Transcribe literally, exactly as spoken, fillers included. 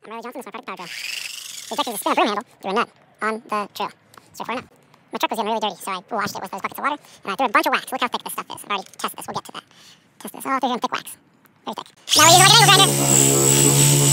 I'm Riley Johnson, this is my project power drill. The objective is to spin a broom handle through a nut on the drill. Straightforward enough. My truck was getting really dirty, so I washed it with those buckets of water, and I threw a bunch of wax. Look how thick this stuff is. I've already tested this. We'll get to that. Test this all through here in thick wax. Very thick. Now we use like an angle grinder.